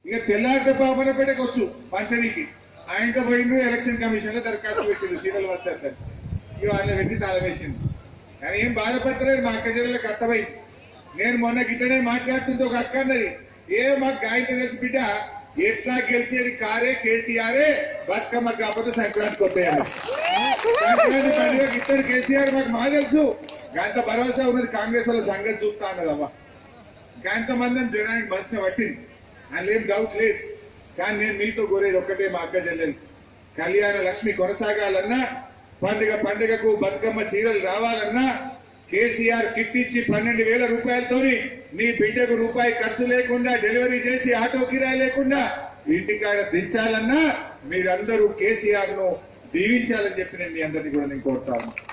ఇక తెల్లారితే పాపనపేటకు వచ్చు పంచనీకి ఆయనతో పోయిండు ఎలక్షన్ కమిషన్ లో దరఖాస్తు పెట్టిండు సీరియల్ వచ్చేస్తారు ఇక వాళ్ళ పెట్టి తాళమేసింది. కానీ ఏం బాధపడతలేదు మా అక్క జిల్లాలకు అర్థమైంది. నేను మొన్న గిట్టనే మాట్లాడుతుంటే ఒక అక్క అన్నది మాకు గాయత్రి తెలుసు బిడ్డ ఎట్లా గెలిచేది కారే కేసీఆరే బతుకమ్మ కాకపోతే సంక్రాంతికి వస్తాయన్న సంక్రాంతి పండుగ ఇద్దరు కేసీఆర్ మాకు తెలుసు గంత భరోసా ఉన్నది కాంగ్రెస్ వాళ్ళ సంగతి చూస్తా అన్నదమ్మా. గంతమంది జనానికి మనసున పట్టింది అందులో ఏం డౌట్ లేదు. కానీ నేను మీతో కోరేది ఒక్కటే మా అక్క చెల్లెలు కళ్యాణ లక్ష్మి కొనసాగాలన్నా పండుగకు బతుకమ్మ చీరలు రావాలన్నా కేసీఆర్ కిట్ ఇచ్చి 12,000 రూపాయలతోని నీ బిడ్డకు రూపాయి ఖర్చు లేకుండా డెలివరీ చేసి ఆటో కిరాయి లేకుండా ఇంటికాడ దించాలన్నా మీరందరూ కేసీఆర్ ను దీవించాలని చెప్పి నేను మీ అందరినీ కూడా నేను కోరుతాను.